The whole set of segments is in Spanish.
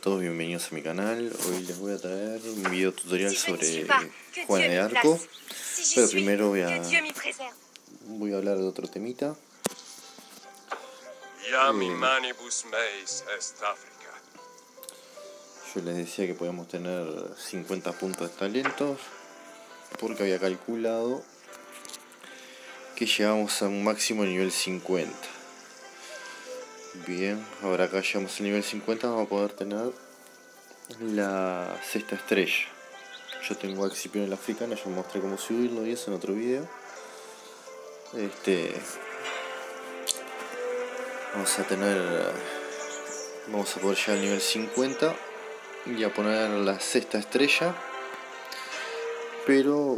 todos, bienvenidos a mi canal. Hoy les voy a traer un video tutorial sobre Juana de Arco. Pero primero voy a hablar de otro temita. Yo les decía que podíamos tener 50 puntos de talentos, porque había calculado que llegamos a un máximo nivel 50. Bien, ahora acá llegamos al nivel 50, vamos a poder tener la sexta estrella. Yo tengo Accipión el africano, ya mostré cómo subirlo y eso en otro video. Vamos a poder llegar al nivel 50 y a poner la sexta estrella. Pero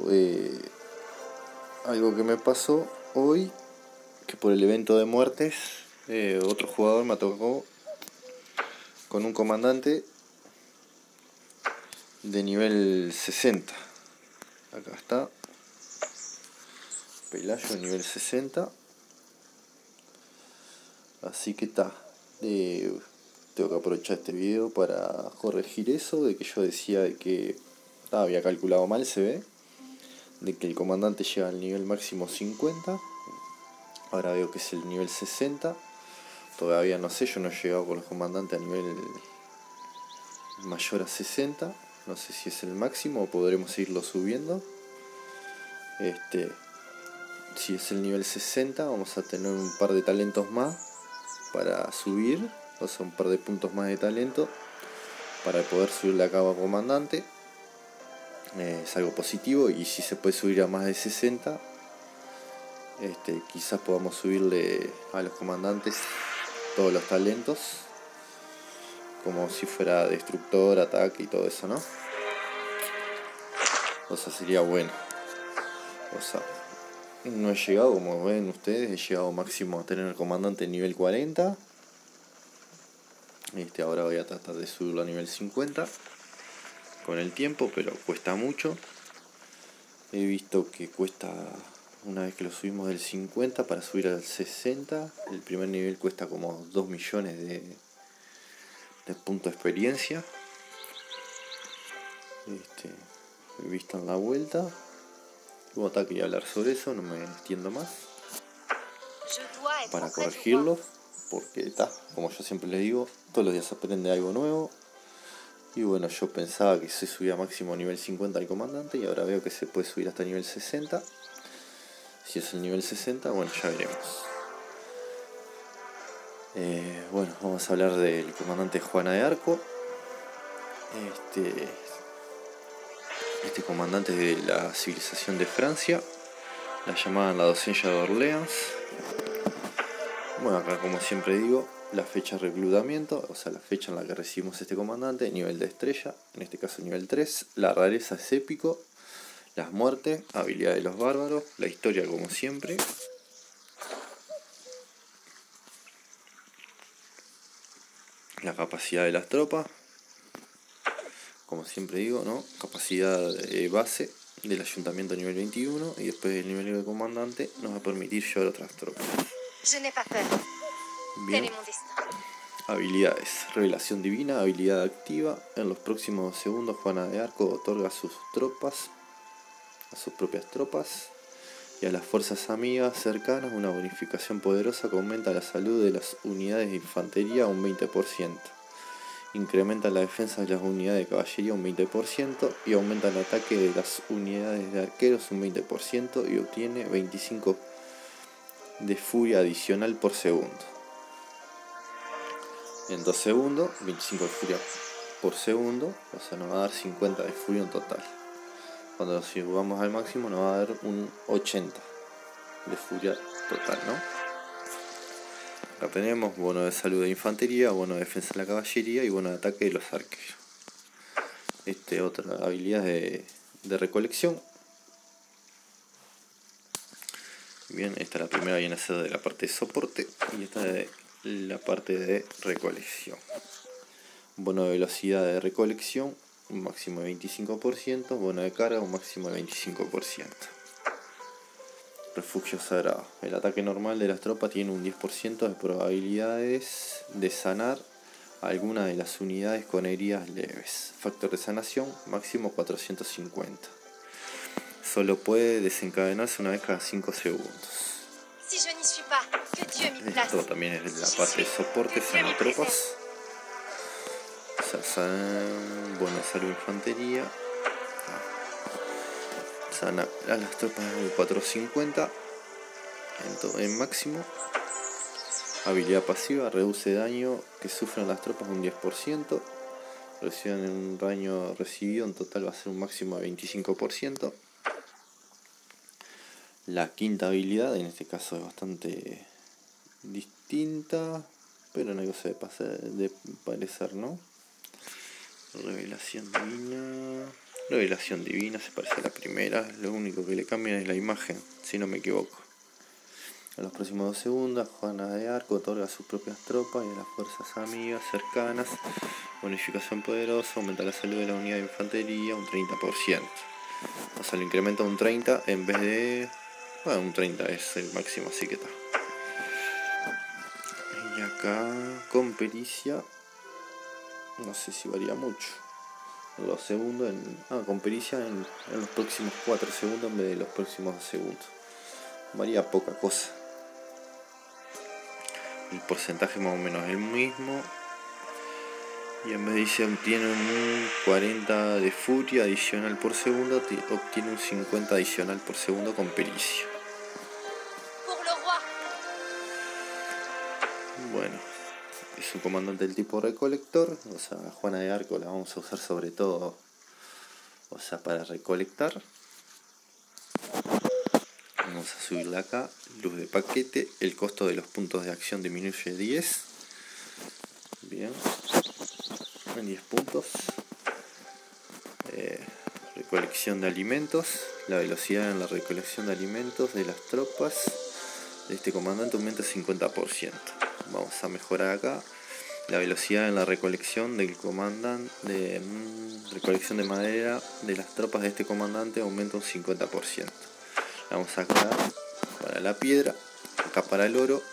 algo que me pasó hoy, que por el evento de muertes, otro jugador me tocó con un comandante de nivel 60. Acá está, Pelayo nivel 60. Así que tengo que aprovechar este video para corregir eso, de que yo decía de que había calculado mal, se ve, de que el comandante llega al nivel máximo 50. Ahora veo que es el nivel 60. Todavía no sé, yo no he llegado con los comandantes a nivel mayor a 60. No sé si es el máximo o podremos irlo subiendo. Si es el nivel 60, vamos a tener un par de talentos más para subir, o sea, un par de puntos más de talento para poder subirle a cabo comandante. Es algo positivo, y si se puede subir a más de 60, quizás podamos subirle a los comandantes todos los talentos, como si fuera destructor, ataque y todo eso, ¿no? O sea, sería bueno. O sea, no he llegado, como ven ustedes, he llegado máximo a tener el comandante nivel 40. Ahora voy a tratar de subirlo a nivel 50 con el tiempo, pero cuesta mucho. He visto que cuesta, una vez que lo subimos del 50 para subir al 60, el primer nivel cuesta como 2 millones de puntos de experiencia. He visto en la vuelta. Luego quería hablar sobre eso, no me extiendo más, para corregirlo, porque como yo siempre les digo, todos los días se aprende algo nuevo. Y bueno, yo pensaba que se subía máximo a nivel 50 al comandante, y ahora veo que se puede subir hasta nivel 60. Si es el nivel 60, bueno, ya veremos. Bueno, vamos a hablar del comandante Juana de Arco. Este comandante de la civilización de Francia, la llamaban la doncella de Orleans. Bueno, acá como siempre digo, la fecha de reclutamiento, o sea, la fecha en la que recibimos este comandante, nivel de estrella, en este caso nivel 3, la rareza es épico, las muertes, habilidad de los bárbaros, la historia como siempre, la capacidad de las tropas, como siempre digo, ¿no? Capacidad base del ayuntamiento nivel 21, y después del nivel de comandante nos va a permitir llevar otras tropas. Bien. Habilidades: revelación divina, habilidad activa. En los próximos segundos Juana de Arco otorga a sus propias tropas y a las fuerzas amigas cercanas una bonificación poderosa que aumenta la salud de las unidades de infantería un 20%. Incrementa la defensa de las unidades de caballería un 20% y aumenta el ataque de las unidades de arqueros un 20%, y obtiene 25 de furia adicional por segundo. En 2 segundos, 25 de furia por segundo, o sea, nos va a dar 50 de furia en total. Cuando lo subamos al máximo nos va a dar un 80 de furia total, ¿no? Acá tenemos bono de salud de infantería, bono de defensa de la caballería y bono de ataque de los arqueros. Otra habilidad de recolección. Bien, esta la primera viene a ser de la parte de soporte, y esta de la parte de recolección. Bono de velocidad de recolección, un máximo de 25%. Bono de carga, un máximo de 25%. Refugio sagrado. El ataque normal de las tropas tiene un 10% de probabilidades de sanar alguna de las unidades con heridas leves. Factor de sanación máximo 450. Solo puede desencadenarse una vez cada 5 segundos. Esto también es la parte de soporte, sana tropas. Bueno, salvo infantería. Sana a las tropas de 450 en máximo. Habilidad pasiva, reduce daño que sufren las tropas un 10%. Reciben un daño recibido, en total va a ser un máximo de 25%. La quinta habilidad, en este caso es bastante distinta, pero en algo se de parecer, ¿no? Revelación divina. Revelación divina se parece a la primera, lo único que le cambia es la imagen, si no me equivoco. En los próximos 2 segundos, Juana de Arco otorga a sus propias tropas y a las fuerzas amigas cercanas bonificación poderosa, aumenta la salud de la unidad de infantería un 30%. O sea, lo incrementa un 30 en vez de... Bueno, un 30 es el máximo, así que está. Y acá, con pericia, no sé si varía mucho. Los segundos, con pericia en los próximos 4 segundos en vez de los próximos 2 segundos. Varía poca cosa. El porcentaje más o menos es el mismo. Y en vez de se obtiene un 40 de furia adicional por segundo, obtiene un 50 adicional por segundo con pericia. Bueno, es un comandante del tipo recolector, o sea, Juana de Arco la vamos a usar sobre todo, o sea, para recolectar. Vamos a subirla acá, luz de paquete, el costo de los puntos de acción disminuye 10. Bien, en 10 puntos. Recolección de alimentos, la velocidad en la recolección de alimentos de las tropas de este comandante aumenta 50%. Vamos a mejorar acá la velocidad en la recolección del comandante recolección de madera de las tropas de este comandante aumenta un 50%. Vamos acá para la piedra, acá para el oro,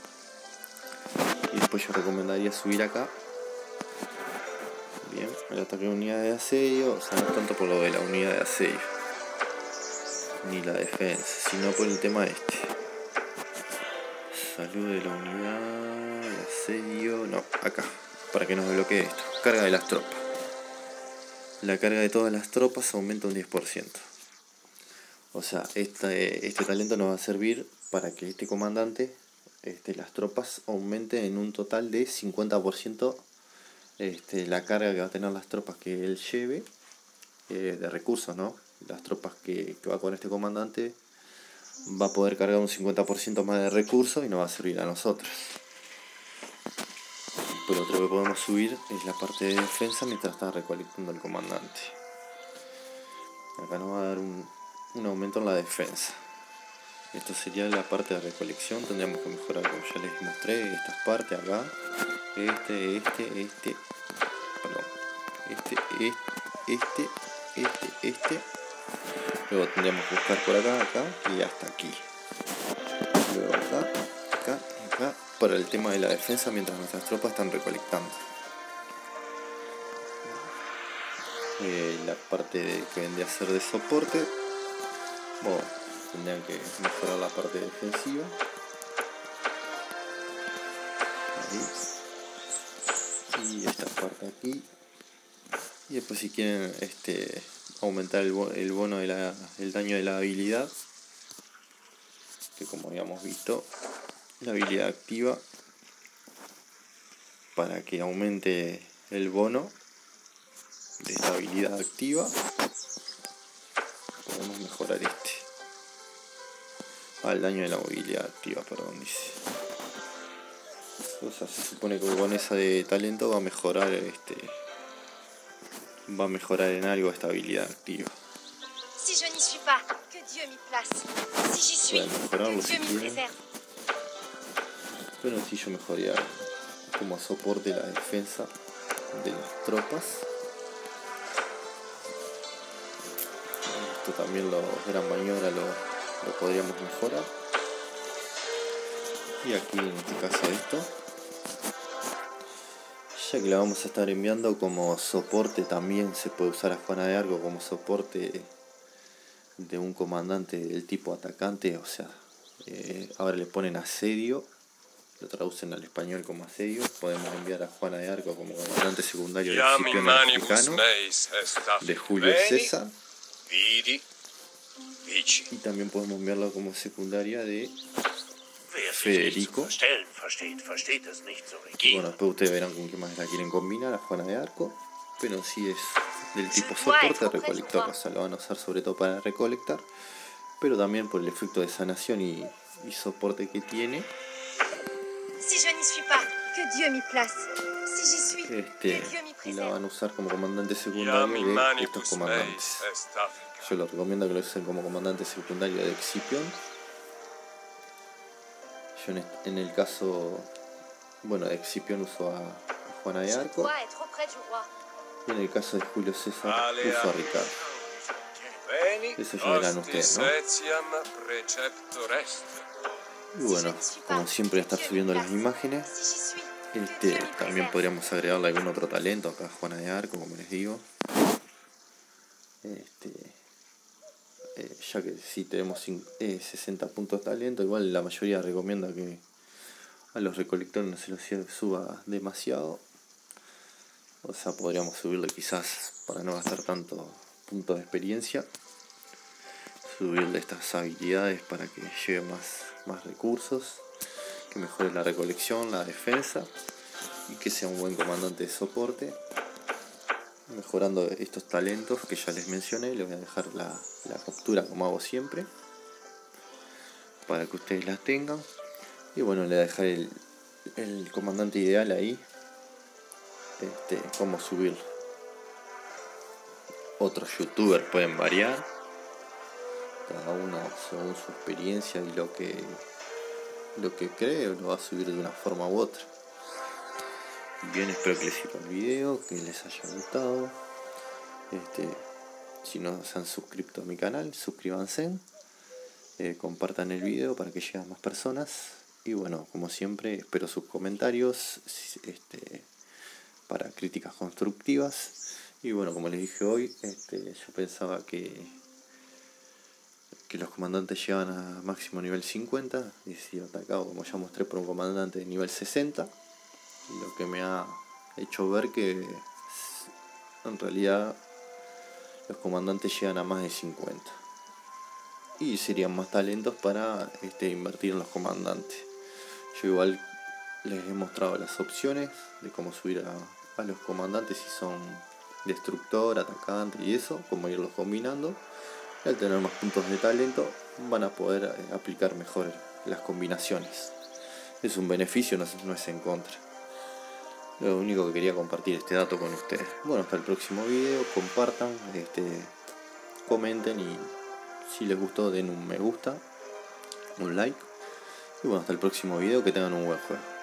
y después yo recomendaría subir acá. Bien, el ataque de unidad de asedio, o sea, no tanto por lo de la unidad de asedio ni la defensa, sino por el tema este. Salud de la unidad de asedio, no, acá, para que nos bloquee esto. Carga de las tropas. La carga de todas las tropas aumenta un 10%. O sea, este talento nos va a servir para que este comandante, las tropas aumenten en un total de 50%. La carga que va a tener las tropas que él lleve de recursos, ¿no? Las tropas que va con este comandante va a poder cargar un 50% más de recursos y nos va a servir a nosotros. Pero otro que podemos subir es la parte de defensa mientras está recolectando el comandante. Acá nos va a dar un aumento en la defensa. Esto sería la parte de recolección. Tendríamos que mejorar, como ya les mostré, estas partes acá. Luego tendríamos que buscar por acá y hasta aquí. Luego acá y acá para el tema de la defensa mientras nuestras tropas están recolectando. La parte que vendría a ser de soporte, bueno, tendrían que mejorar la parte defensiva. Ahí. Y esta parte aquí. Y después si quieren aumentar el bono el daño de la habilidad, que como habíamos visto, la habilidad activa, para que aumente el bono de esta habilidad activa, podemos mejorar el daño de la habilidad activa, perdón, dice. O sea, se supone que con esa de talento va a mejorar en algo esta habilidad activa. Pueden mejorarlo si quieren, pero si yo mejoraría como soporte la defensa de las tropas. Esto también gran maniobra lo podríamos mejorar. Y aquí en este caso esto Ya que la vamos a estar enviando como soporte, también se puede usar a Juana de Arco como soporte de un comandante del tipo atacante, o sea, ahora le ponen asedio, lo traducen al español como asedio. Podemos enviar a Juana de Arco como comandante secundario de Escipión el Africano, de Julio César, y también podemos enviarlo como secundaria de Federico. Bueno, después ustedes verán con qué más la quieren combinar a Juana de Arco, pero sí es del tipo soporte recolector, o sea, lo van a usar sobre todo para recolectar, pero también por el efecto de sanación y soporte que tiene. La van a usar como comandante secundario de estos comandantes. Yo les recomiendo que lo usen como comandante secundario de Escipión. Yo en el caso, bueno, de Escipión uso a Juana de Arco, y en el caso de Julio César uso a Ricardo. Eso ya verán ustedes, ¿no? Y bueno, como siempre, estar subiendo las imágenes. También podríamos agregarle algún otro talento acá a Juana de Arco, como les digo. Ya que si tenemos 60 puntos de talento, igual la mayoría recomienda que a los recolectores no se los suba demasiado. O sea, podríamos subirle quizás, para no gastar tanto puntos de experiencia, subirle estas habilidades para que lleve más recursos, que mejore la recolección, la defensa, y que sea un buen comandante de soporte. Mejorando estos talentos que ya les mencioné, les voy a dejar la captura como hago siempre, para que ustedes las tengan. Y bueno, le voy a dejar el comandante ideal ahí, cómo subirlo. Otros youtubers pueden variar, cada uno según su experiencia y lo que cree, lo va a subir de una forma u otra. Bien, espero que les sirva el video, que les haya gustado. Si no se han suscrito a mi canal, suscríbanse, compartan el video para que lleguen a más personas. Y bueno, como siempre, espero sus comentarios para críticas constructivas. Y bueno, como les dije hoy, yo pensaba que los comandantes llegan a máximo nivel 50, y si atacado, como ya mostré, por un comandante de nivel 60, lo que me ha hecho ver que en realidad los comandantes llegan a más de 50, y serían más talentos para invertir en los comandantes. Yo igual les he mostrado las opciones de cómo subir a los comandantes, si son destructor, atacante y eso, cómo irlos combinando. Y al tener más puntos de talento van a poder aplicar mejor las combinaciones. Es un beneficio, no es en contra. Lo único que quería compartir este dato con ustedes. Bueno, hasta el próximo video, compartan, comenten, y si les gustó den un me gusta, un like. Y bueno, hasta el próximo video, que tengan un buen juego.